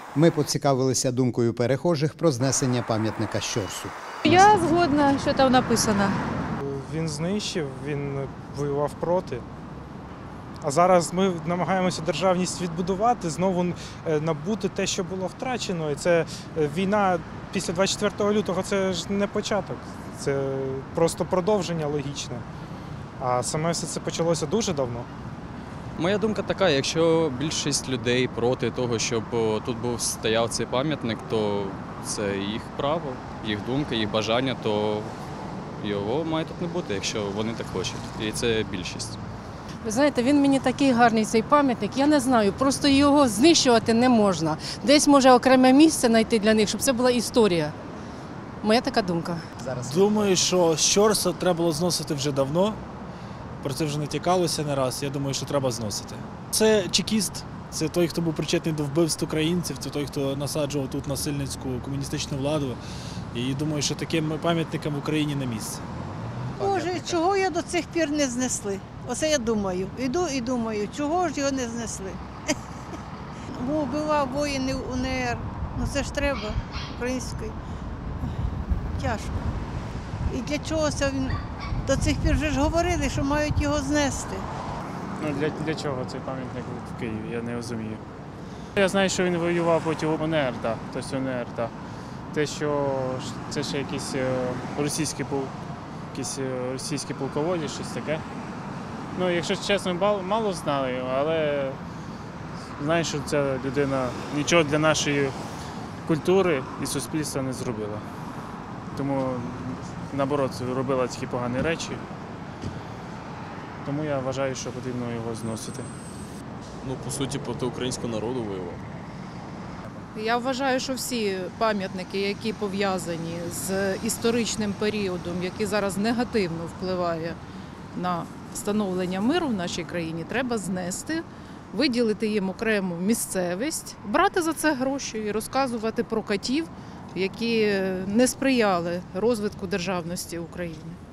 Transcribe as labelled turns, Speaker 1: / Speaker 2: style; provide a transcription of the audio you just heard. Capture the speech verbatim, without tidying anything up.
Speaker 1: Ми поцікавилися думкою перехожих про знесення пам'ятника Щорсу.
Speaker 2: Я згодна, що там написано.
Speaker 3: Він знищив, він воював проти. А зараз ми намагаємося державність відбудувати, знову набути те, що було втрачено. І це війна після двадцять четвертого лютого – це ж не початок, це просто продовження логічне. А саме все це почалося дуже давно.
Speaker 4: Моя думка така, якщо більшість людей проти того, щоб тут був стояв цей пам'ятник, то це їх право, їх думка, їх бажання, то його має тут не бути, якщо вони так хочуть. І це більшість.
Speaker 5: Ви знаєте, він мені такий гарний, цей пам'ятник, я не знаю, просто його знищувати не можна. Десь може окреме місце знайти для них, щоб це була історія. Моя така думка.
Speaker 1: Зараз
Speaker 6: Думаю, що Щорса треба було зносити вже давно. Про це вже не тікалося не раз. Я думаю, що треба зносити. Це чекіст, це той, хто був причетний до вбивств українців, це той, хто насаджував тут насильницьку комуністичну владу. І думаю, що таким пам'ятникам в Україні не місце.
Speaker 7: Боже, чого його до цих пір не знесли? Оце я думаю. Іду і думаю, чого ж його не знесли? Бо вбивав воїнів УНР. Ну це ж треба української. Тяжко. І для чого це він? До цих пір вже ж говорили, що мають його знести.
Speaker 8: Ну, для, для чого цей пам'ятник в Києві, я не розумію. Я знаю, що він воював проти УНР, так, тобто УНР, так. Те, що це ще якісь російські, якісь російські полководці, щось таке. Ну, якщо чесно, мало знали його, але знаю, що ця людина нічого для нашої культури і суспільства не зробила. Тому, наоборот, робила такі погані речі. Тому я вважаю, що потрібно його зносити.
Speaker 4: Ну, по суті, проти українського народу воював.
Speaker 2: Я вважаю, що всі пам'ятники, які пов'язані з історичним періодом, який зараз негативно впливає на встановлення миру в нашій країні, треба знести, виділити їм окрему місцевість, брати за це гроші і розказувати про катів, які не сприяли розвитку державності України.